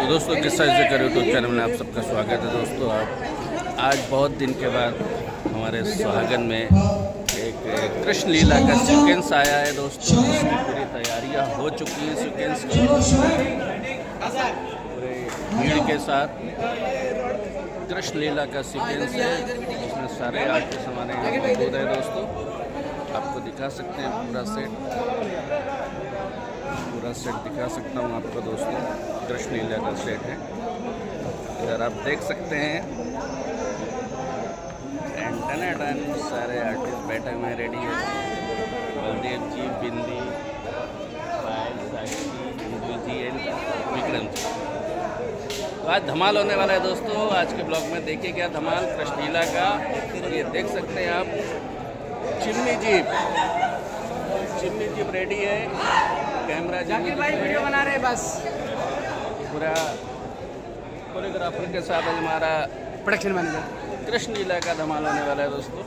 तो दोस्तों किस्सा जिक्र यूट्यूब चैनल में आप सबका स्वागत है। दोस्तों आप आज बहुत दिन के बाद हमारे सुहागन में एक कृष्ण लीला का सीक्वेंस आया है। दोस्तों उसकी पूरी तैयारियां हो चुकी हैं। सीक्वेंस की पूरे भीड़ के साथ कृष्ण लीला का सीक्वेंस है, उसमें सारे आर्टिस्ट हमारे यहाँ मौजूद हैं। दोस्तों आपको दिखा सकते हैं पूरा सेट दिखा सकता हूँ आपको। दोस्तों कृष्ण लीला का सेट है, इधर आप देख सकते हैं। सारे आर्टिस्ट बैठे हुए हैं, रेडी है। बलदेव जी, बिंदी, पायल, साक्षी, इंदु जी एंड विक्रम जी। तो आज धमाल होने वाला है दोस्तों। आज के ब्लॉग में देखिए क्या धमाल कृष्ण लीला का। और ये देख सकते हैं आप चिमनी जीप रेडी है। कैमरा जी भाई वीडियो बना रहे बस। पूरा कोरियोग्राफर के साथ हमारा प्रोडक्शन मैनेजर। कृष्ण लीला का धमाल होने वाला है दोस्तों।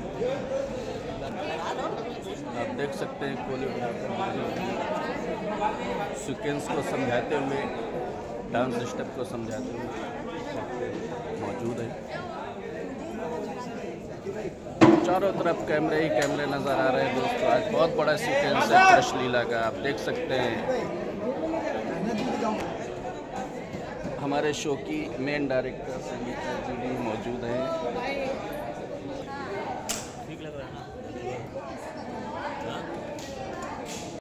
आप देख सकते हैं कोरियोग्राफर सीक्वेंस को समझाते हुए, डांस स्टेप को समझाते हुए मौजूद है। चारों तरफ कैमरे ही कैमरे नज़र आ रहे हैं दोस्तों। आज बहुत बड़ा सीक्वेंस है कृष्ण लीला का, आप देख सकते हैं। हमारे शो की मेन डायरेक्टर संगीता जी भी मौजूद हैं।